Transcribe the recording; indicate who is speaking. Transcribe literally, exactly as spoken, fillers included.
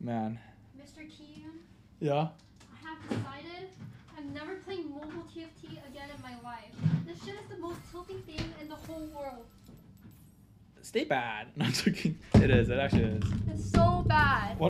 Speaker 1: Man.
Speaker 2: Mister Keaton.
Speaker 1: Yeah?
Speaker 2: I have decided I'm never playing mobile T F T again in my life. This shit is the most tilting thing in the whole world.
Speaker 1: Stay bad. Not joking. It is. It actually is.
Speaker 2: It's so bad. What